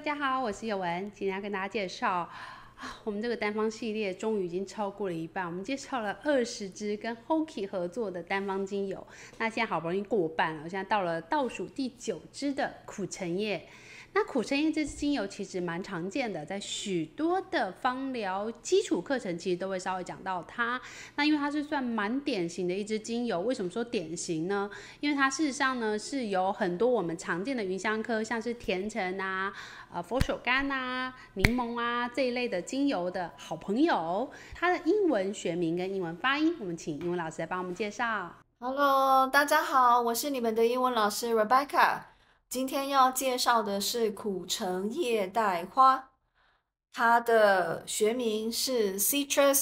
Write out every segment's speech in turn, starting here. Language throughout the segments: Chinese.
家好，我是有文，今天要跟大家介绍我们这个单方系列终于已经超过了一半，我们介绍了20支跟 Hoki 合作的单方精油，那现在好不容易过半了，我现在到了倒数第9支的苦橙叶。那苦橙叶这支精油其实蛮常见的，在许多的芳疗基础课程其实都会稍微讲到它。那因为它是算蛮典型的一支精油，为什么说典型呢？因为它事实上呢是有很多我们常见的芸香科，像是甜橙啊、佛手柑啊、柠檬啊这一类的精油的好朋友。它的英文学名跟英文发音，我们请英文老师来帮我们介绍。 Hello，大家好，我是你们的英文老师 Rebecca。今天要介绍的是苦橙叶带花，它的学名是 Citrus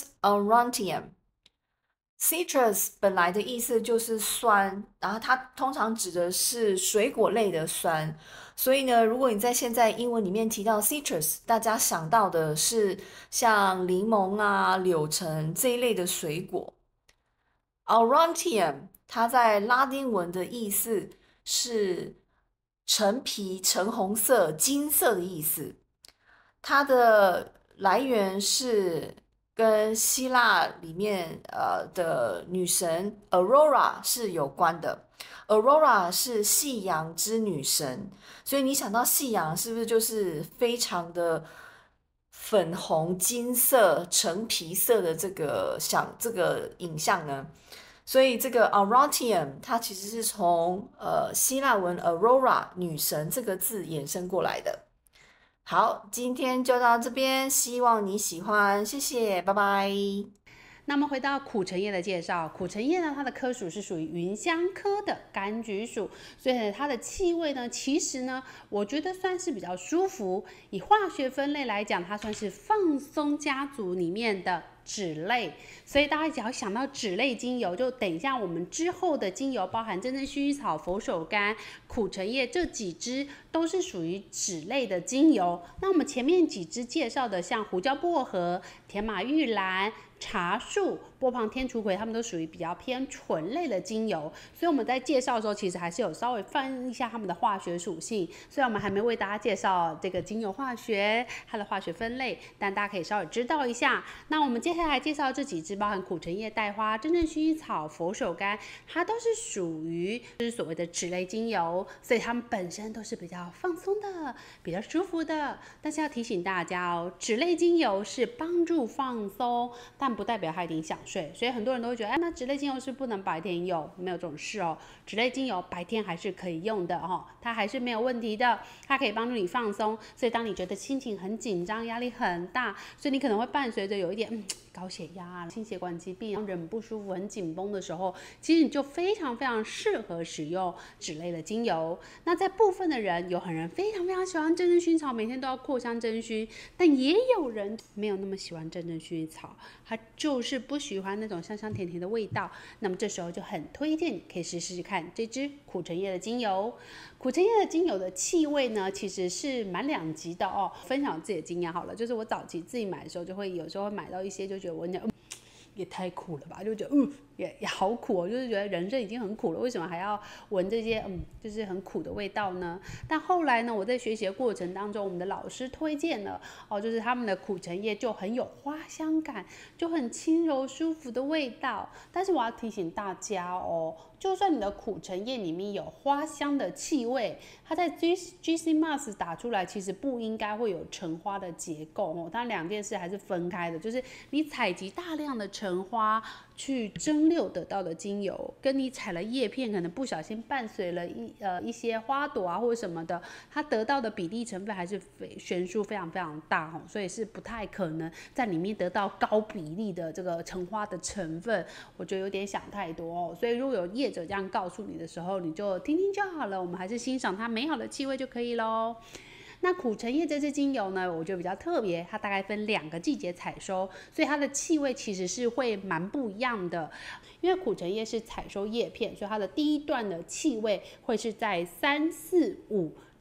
aurantium。Citrus 本来的意思就是酸，然后它通常指的是水果类的酸。所以呢，如果你在现在英文里面提到 citrus，大家想到的是像柠檬啊、柳橙这一类的水果。Aurantium，它在拉丁文的意思是橙皮、橙红色、金色的意思。它的来源是跟希腊里面的女神 Aurora 是有关的。Aurora 是夕阳之女神，所以你想到夕阳，是不是就是非常的粉红、金色、橙皮色的这个影像呢？所以这个 Aurantium 它其实是从希腊文 Aurora 女神这个字衍生过来的。好，今天就到这边，希望你喜欢，谢谢，拜拜。 那么回到苦橙叶的介绍，苦橙叶呢，它的科属是属于芸香科的柑橘属，所以它的气味呢，其实呢，我觉得算是比较舒服。以化学分类来讲，它算是放松家族里面的酯类，所以大家只要想到酯类精油，就等一下我们之后的精油，包含真正薰衣草、佛手柑、苦橙叶这几支都是属于酯类的精油。那我们前面几支介绍的，像胡椒薄荷、甜马玉兰、茶树、波旁天竺葵，它们都属于比较偏醇类的精油，所以我们在介绍的时候，其实还是有稍微翻一下它们的化学属性。虽然我们还没为大家介绍这个精油化学它的化学分类，但大家可以稍微知道一下。那我们接下来介绍这几支，包含苦橙叶、带花、真正薰衣草、佛手柑，它都是属于就是所谓的酯类精油，所以它们本身都是比较放松的、比较舒服的。但是要提醒大家哦，酯类精油是帮助放松，但不代表它一定想睡，所以很多人都会觉得，哎，那酯类精油是不能白天用，没有这种事哦。酯类精油白天还是可以用的哦，它还是没有问题的，它可以帮助你放松。所以当你觉得心情很紧张、压力很大，所以你可能会伴随着有一点高血压、心血管疾病、人不舒服、很紧绷的时候，其实你就非常非常适合使用酯类的精油。那在部分的人，有很人非常非常喜欢真正薰衣草，每天都要扩香真薰，但也有人没有那么喜欢真正薰衣草，他就是不喜欢那种香香甜甜的味道。那么这时候就很推荐你可以试试看这支苦橙叶的精油。苦橙叶的精油的气味呢，其实是蛮两极的哦。分享自己的经验好了，就是我早期自己买的时候，就会有时候会买到一些，就觉得闻起来也太苦了吧，就觉得也好苦哦，就是觉得人生已经很苦了，为什么还要闻这些就是很苦的味道呢？但后来呢，我在学习的过程当中，我们的老师推荐了就是他们的苦橙叶就很有花香感，就很轻柔舒服的味道。但是我要提醒大家哦，就算你的苦橙叶里面有花香的气味，它在 GC Mass 打出来其实不应该会有橙花的结构哦，它两件事还是分开的，就是你采集大量的橙花去蒸馏得到的精油，跟你采了叶片，可能不小心伴随了一些花朵啊或者什么的，它得到的比例成分还是悬殊非常非常大哦，所以是不太可能在里面得到高比例的这个橙花的成分，我觉得有点想太多哦。所以如果有业者这样告诉你的时候，你就听听就好了，我们还是欣赏它美好的气味就可以咯。那苦橙叶这支精油呢，我觉得比较特别，它大概分2个季节采收，所以它的气味其实是会蛮不一样的。因为苦橙叶是采收叶片，所以它的第一段的气味会是在3、4、5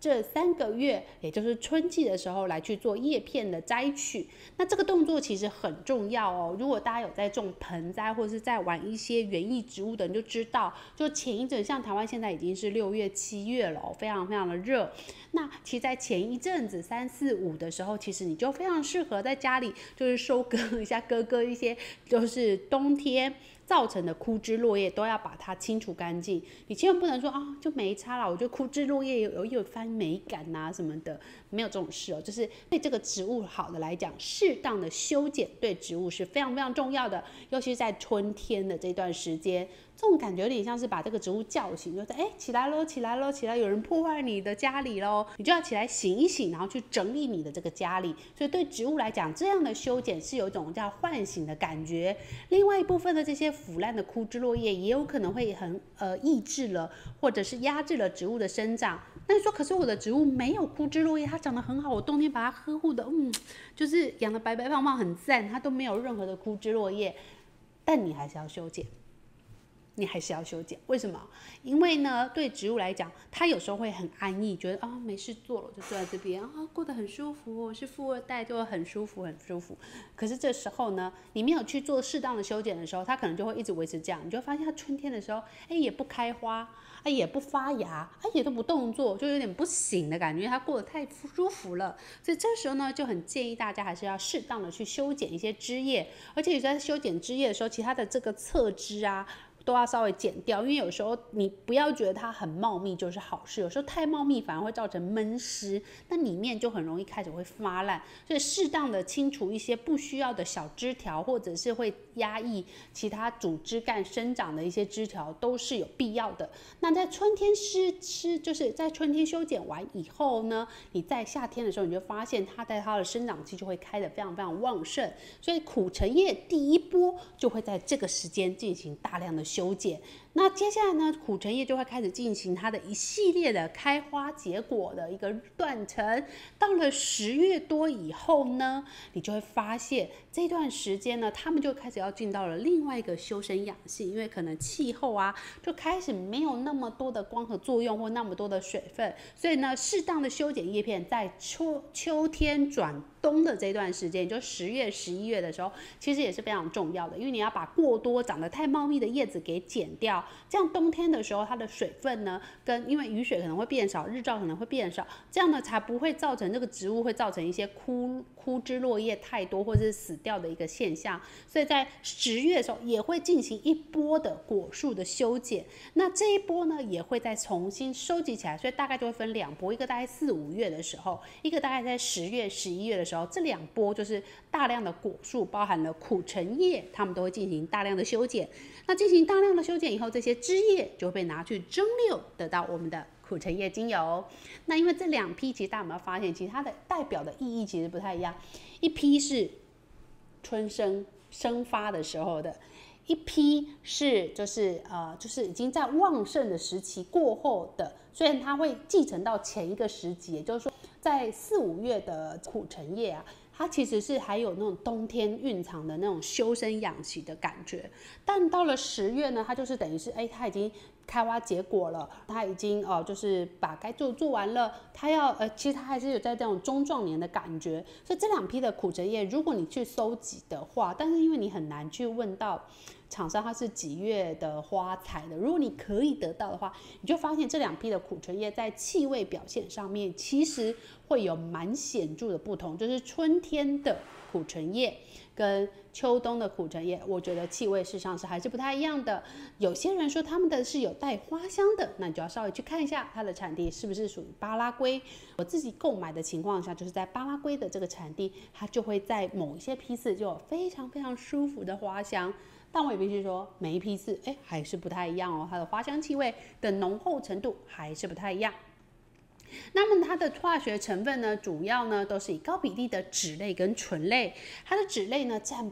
这3个月，也就是春季的时候来去做叶片的摘取。那这个动作其实很重要哦。如果大家有在种盆栽或是在玩一些园艺植物的人就知道，就前一阵像台湾现在已经是6月7月了哦，非常非常的热。那其实在前一阵子3、4、5的时候，其实你就非常适合在家里就是收割一下，割一些就是冬天造成的枯枝落叶都要把它清除干净。你千万不能说啊就没差了，我觉得枯枝落叶有一番美感啊什么的，没有这种事哦。就是对这个植物好的来讲，适当的修剪对植物是非常非常重要的，尤其是在春天的这段时间。这种感觉有点像是把这个植物叫醒，就是起来咯，起来咯，起来，有人破坏你的家里咯，你就要起来醒一醒，然后去整理你的这个家里。所以对植物来讲，这样的修剪是有一种叫唤醒的感觉。另外一部分的这些腐烂的枯枝落叶也有可能会抑制了或者是压制了植物的生长。那你说可是我的植物没有枯枝落叶，它长得很好，我冬天把它呵护的就是养得白白胖胖很赞，它都没有任何的枯枝落叶，但你还是要修剪。你还是要修剪，为什么？因为呢，对植物来讲，它有时候会很安逸，觉得没事做了，我就坐在这边过得很舒服。我是富二代，就会很舒服，很舒服。可是这时候呢，你没有去做适当的修剪的时候，它可能就会一直维持这样。你就会发现它春天的时候，也不开花，也不发芽，也都不动作，就有点不行的感觉，因为它过得太舒服了。所以这时候呢，就很建议大家还是要适当的去修剪一些枝叶，而且在修剪枝叶的时候，其他的这个侧枝啊，都要稍微剪掉，因为有时候你不要觉得它很茂密就是好事，有时候太茂密反而会造成闷湿，那里面就很容易开始会发烂。所以适当的清除一些不需要的小枝条，或者是会压抑其他主枝干生长的一些枝条，都是有必要的。那在春天就是在春天修剪完以后呢，你在夏天的时候，你就发现它在它的生长期就会开得非常非常旺盛，所以苦橙叶第一波就会在这个时间进行大量的修剪。那接下来呢，苦橙叶就会开始进行它的一系列的开花结果的一个断层。到了10月多以后呢，你就会发现这段时间呢，他们就开始要进到了另外一个修身养性，因为可能气候啊就开始没有那么多的光合作用或那么多的水分，所以呢，适当的修剪叶片在秋天转冬的这段时间，就10月、11月的时候，其实也是非常重要的，因为你要把过多长得太茂密的叶子给剪掉，这样冬天的时候它的水分呢，因为雨水可能会变少，日照可能会变少，这样呢才不会造成这个植物会造成一些枯枝落叶太多或者是死掉的一个现象。所以在10月的时候也会进行一波的果树的修剪，那这一波呢也会再重新收集起来，所以大概就会分2波，一个大概4、5月的时候，一个大概在10月、11月的时候，这2波就是大量的果树，包含了苦橙叶，它们都会进行大量的修剪。那进行大量的修剪以后，这些枝叶就会被拿去蒸馏，得到我们的苦橙叶精油。那因为这2批，其实大家有没有发现，其实它的代表的意义其实不太一样。一批是春生发的时候的，一批是就是已经在旺盛的时期过后的，虽然它会继承到前一个时期，也就是说在4、5月的苦橙叶啊，它其实是还有那种冬天蕴藏的那种修身养息的感觉，但到了10月呢，它就是等于是它已经开花结果了，它已经就是把该做完了，它要其实它还是有在这种中壮年的感觉。所以这2批的苦橙叶，如果你去搜集的话，但是因为你很难去问到厂商它是几月的花采的，如果你可以得到的话，你就发现这2批的苦橙叶在气味表现上面其实会有蛮显著的不同，就是春天的苦橙叶跟秋冬的苦橙叶，我觉得气味事实上是还是不太一样的。有些人说他们的是有带花香的，那你就要稍微去看一下它的产地是不是属于巴拉圭。我自己购买的情况下，就是在巴拉圭的这个产地，它就会在某一些批次就有非常非常舒服的花香。但我也必须说，每一批次还是不太一样哦，它的花香气味的浓厚程度还是不太一样。那么它的化学成分呢，主要呢都是以高比例的酯类跟醇类，它的酯类呢占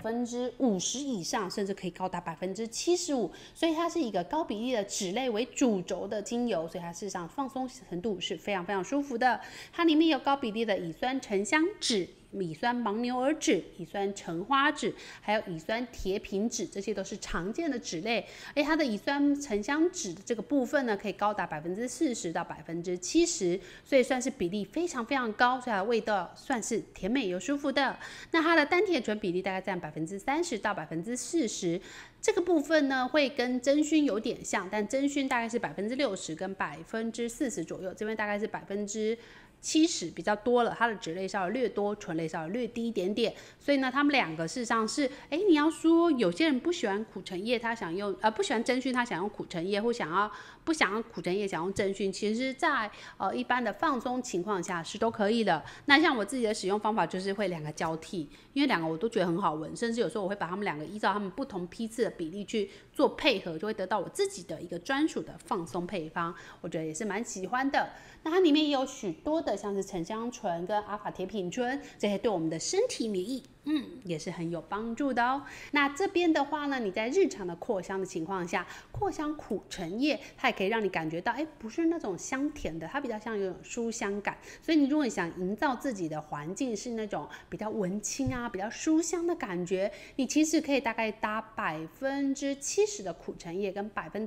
50%以上，甚至可以高达75%，所以它是一个高比例的酯类为主轴的精油，所以它事实上放松程度是非常非常舒服的。它里面有高比例的乙酸沉香酯， 乙酸牻牛儿酯、乙酸橙花酯，还有乙酸铁品酯，这些都是常见的酯类。而它的乙酸沉香酯的这个部分呢，可以高达40%到70%，所以算是比例非常非常高，所以它的味道算是甜美又舒服的。那它的单铁醇比例大概占30%到40%。这个部分呢，会跟真熏有点像，但真熏大概是60%跟40%左右，这边大概是70%比较多了，它的酯类稍微略多，醇类稍微略低一点点，所以呢，他们两个事实上是，你要说有些人不喜欢苦橙叶，他想用不喜欢真熏，他想用苦橙叶，或不想要苦橙叶，想用真熏，其实在一般的放松情况下是都可以的。那像我自己的使用方法就是会两个交替，因为两个我都觉得很好闻，甚至有时候我会把它们两个依照它们不同批次的比例去做配合，就会得到我自己的一个专属的放松配方，我觉得也是蛮喜欢的。那它里面也有许多的像是沉香醇跟阿法铁品醇，这些对我们的身体免疫也是很有帮助的哦。那这边的话呢，你在日常的扩香的情况下，扩香苦橙叶，它也可以让你感觉到，不是那种香甜的，它比较像有种书香感。所以你如果想营造自己的环境是那种比较文青啊、比较书香的感觉，你其实可以大概搭70%的苦橙叶跟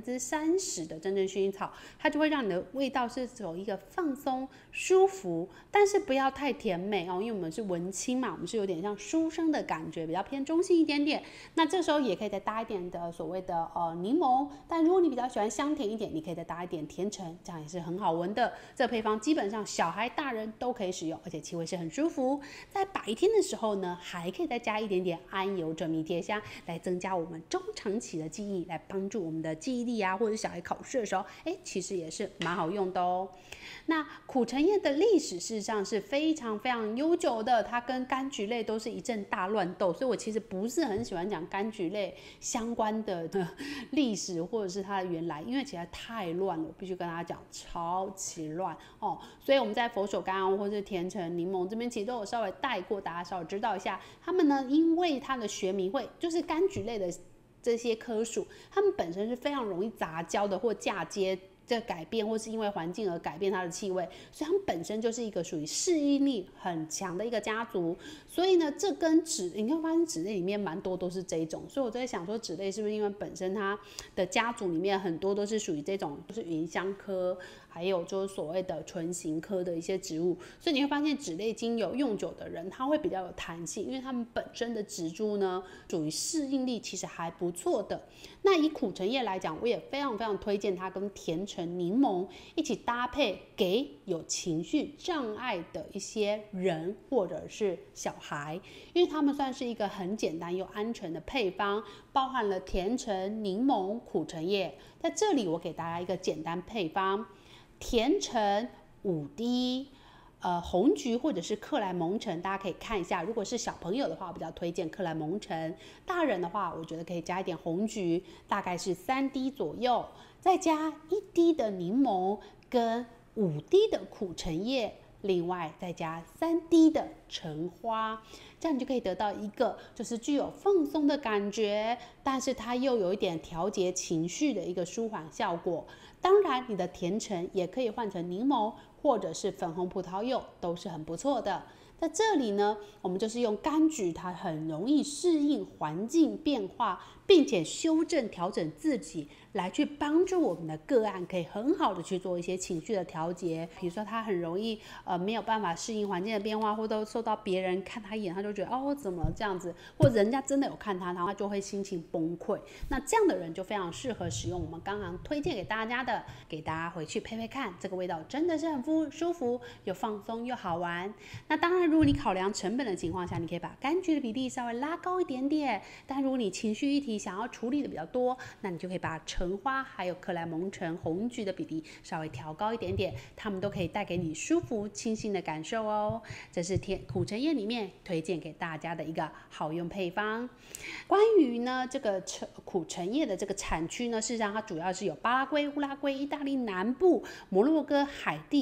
30%的真正薰衣草，它就会让你的味道是走一个放松、舒服，但是不要太甜美哦，因为我们是文青嘛，我们是有点像书生的感觉，比较偏中性一点点。那这时候也可以再搭一点的所谓的柠檬，但如果你比较喜欢香甜一点，你可以再搭一点甜橙，这样也是很好闻的。这个配方基本上小孩大人都可以使用，而且气味是很舒服。在白天的时候呢，还可以再加一点点桉油准迷迭香，来增加我们中长期的记忆，来帮助我们的记忆力啊，或者小孩考试的时候，其实也是蛮好用的哦。那苦橙叶的历史事实上是非常非常悠久的，它跟柑橘类都是一阵大乱斗，所以我其实不是很喜欢讲柑橘类相关的历史或者是它的原来，因为其实太乱了，我必须跟大家讲超级乱哦。所以我们在佛手柑或是甜橙、柠檬这边其实都有稍微带过，大家稍微知道一下。他们呢，因为它的学名会就是柑橘类的这些科属，它们本身是非常容易杂交的或嫁接。这改变或是因为环境而改变它的气味，所以它们本身就是一个属于适应力很强的一个家族。所以呢，这跟你会发现酯类里面蛮多都是这一种，所以我在想说酯类是不是因为本身它的家族里面很多都是属于这种，就是芸香科，还有就是所谓的唇形科的一些植物，所以你会发现酯类精油用久的人，他会比较有弹性，因为他们本身的植株呢，属于适应力其实还不错的。那以苦橙叶来讲，我也非常非常推荐它跟甜橙、柠檬一起搭配，给有情绪障碍的一些人或者是小孩，因为它们算是一个很简单又安全的配方，包含了甜橙、柠檬、苦橙叶。在这里我给大家一个简单配方，甜橙5滴。红橘或者是克莱蒙橙，大家可以看一下。如果是小朋友的话，我比较推荐克莱蒙橙；大人的话，我觉得可以加一点红橘，大概是3滴左右，再加1滴的柠檬跟5滴的苦橙叶，另外再加3滴的橙花，这样你就可以得到一个就是具有放松的感觉，但是它又有一点调节情绪的一个舒缓效果。当然，你的甜橙也可以换成柠檬或者是粉红葡萄柚，都是很不错的。在这里呢，我们就是用柑橘，它很容易适应环境变化，并且修正调整自己，来去帮助我们的个案可以很好的去做一些情绪的调节。比如说他很容易没有办法适应环境的变化，或都受到别人看他一眼，他就觉得哦怎么这样子，或者人家真的有看他，然后他就会心情崩溃。那这样的人就非常适合使用我们刚刚推荐给大家的，给大家回去配配看，这个味道真的是很舒服，又放松又好玩。那当然如果你考量成本的情况下，你可以把柑橘的比例稍微拉高一点点，但如果你情绪议题想要处理的比较多，那你就可以把橙花还有克莱蒙橙、红橘的比例稍微调高一点点，它们都可以带给你舒服清新的感受哦。这是苦橙叶里面推荐给大家的一个好用配方。关于呢这个苦橙叶的这个产区呢，事实上它主要是有巴拉圭、乌拉圭、意大利南部、摩洛哥、海地、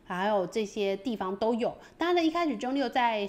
还有这些地方都有。当然一开始蒸馏在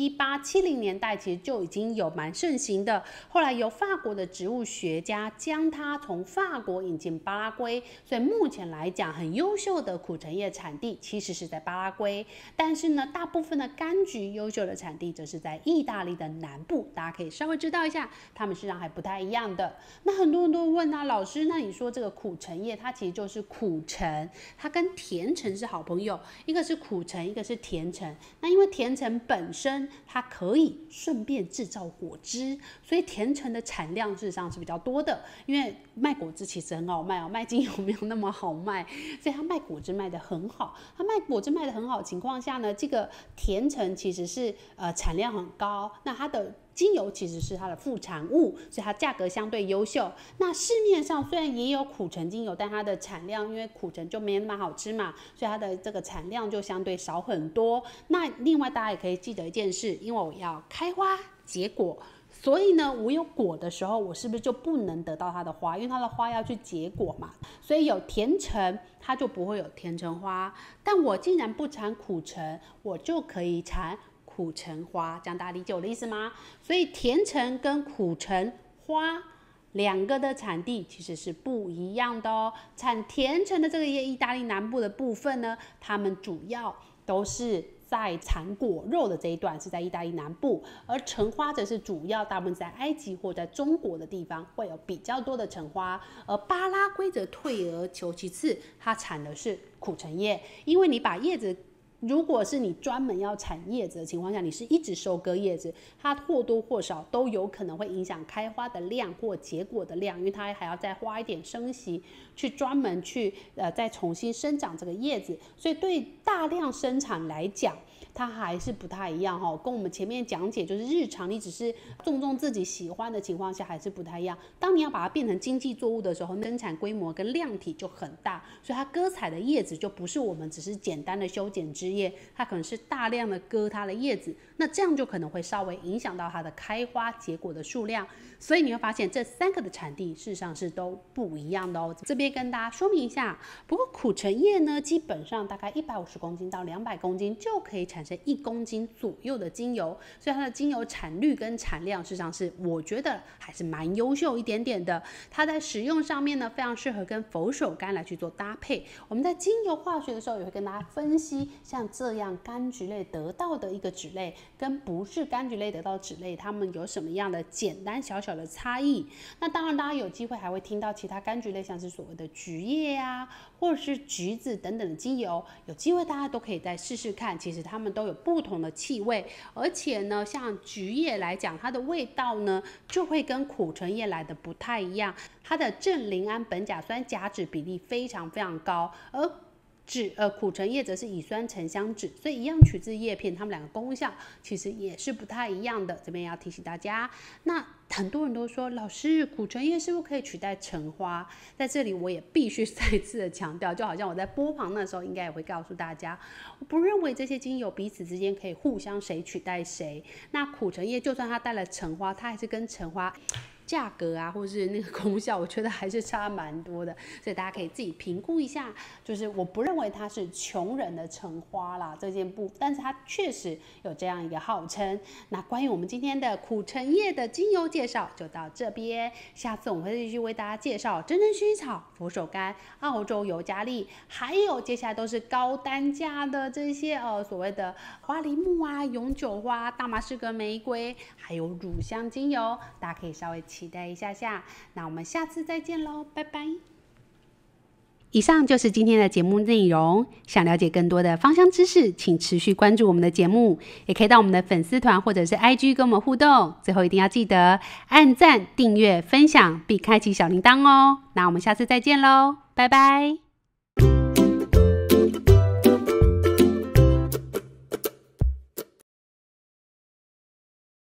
1870年代其实就已经有蛮盛行的，后来由法国的植物学家将它从法国引进巴拉圭，所以目前来讲很优秀的苦橙叶产地其实是在巴拉圭，但是呢大部分的柑橘优秀的产地则是在意大利的南部，大家可以稍微知道一下，它们实际上还不太一样的。那很多人都问啊，老师，那你说这个苦橙叶它其实就是苦橙，它跟甜橙是好朋友，一个是苦橙，一个是甜橙。那因为甜橙本身它可以顺便制造果汁，所以甜橙的产量事实上是比较多的。因为卖果汁其实很好卖哦，卖精油没有那么好卖，所以它卖果汁卖得很好。它卖果汁卖得很好的情况下呢，这个甜橙其实是产量很高，那它的精油其实是它的副产物，所以它价格相对优秀。那市面上虽然也有苦橙精油，但它的产量因为苦橙就没那么好吃嘛，所以它的这个产量就相对少很多。那另外大家也可以记得一件事，因为我要开花结果，所以呢我有果的时候我是不是就不能得到它的花，因为它的花要去结果嘛，所以有甜橙它就不会有甜橙花。但我既然不产苦橙，我就可以产苦橙花，这样大家理解我的意思吗？所以甜橙跟苦橙花两个的产地其实是不一样的哦。产甜橙的这个意大利南部的部分呢，他们主要都是在产果肉的这一段是在意大利南部，而橙花则是主要大部分在埃及或在中国的地方会有比较多的橙花，而巴拉圭则退而求其次，它产的是苦橙叶，因为你把叶子如果是你专门要产叶子的情况下，你是一直收割叶子，它或多或少都有可能会影响开花的量或结果的量，因为它还要再花一点生息去专门去再重新生长这个叶子，所以对大量生产来讲，它还是不太一样哈，跟我们前面讲解就是日常你只是种自己喜欢的情况下还是不太一样。当你要把它变成经济作物的时候，生产规模跟量体就很大，所以它割采的叶子就不是我们只是简单的修剪枝叶，它可能是大量的割它的叶子，那这样就可能会稍微影响到它的开花结果的数量。所以你会发现这三个的产地事实上是都不一样的哦。这边跟大家说明一下，不过苦橙叶呢，基本上大概150公斤到200公斤就可以产生1公斤左右的精油，所以它的精油产率跟产量事实上是我觉得还是蛮优秀一点点的。它在使用上面呢，非常适合跟佛手柑来去做搭配。我们在精油化学的时候也会跟大家分析，像这样柑橘类得到的一个酯类跟不是柑橘类得到的酯类，它们有什么样的简单小小的差异。那当然大家有机会还会听到其他柑橘类，像是所谓的橘叶啊，或者是橘子等等的精油，有机会大家都可以再试试看，其实它们都有不同的气味，而且呢像橘叶来讲，它的味道呢就会跟苦橙叶来的不太一样，它的正邻胺苯甲酸甲酯比例非常非常高，而苦橙叶则是乙酸沉香酯，所以一样取自叶片，它们两个功效其实也是不太一样的。这边要提醒大家，那很多人都说，老师，苦橙叶是不是可以取代橙花？在这里我也必须再次的强调，就好像我在波旁那时候应该也会告诉大家，我不认为这些精油彼此之间可以互相谁取代谁。那苦橙叶就算它带了橙花，它还是跟橙花价格啊，或是那个功效，我觉得还是差蛮多的，所以大家可以自己评估一下。就是我不认为它是穷人的橙花啦，这件布，但是它确实有这样一个号称。那关于我们今天的苦橙叶的精油介绍就到这边，下次我们会继续为大家介绍真正薰衣草、佛手柑、澳洲尤加利，还有接下来都是高单价的这些所谓的花梨木啊、永久花、大马士革玫瑰，还有乳香精油，大家可以稍微期待一下下。那我们下次再见咯，拜拜。以上就是今天的节目内容，想了解更多的芳香知识，请持续关注我们的节目，也可以到我们的粉丝团或者是 IG 跟我们互动。最后一定要记得按赞、订阅、分享并开启小铃铛哦。那我们下次再见咯，拜拜。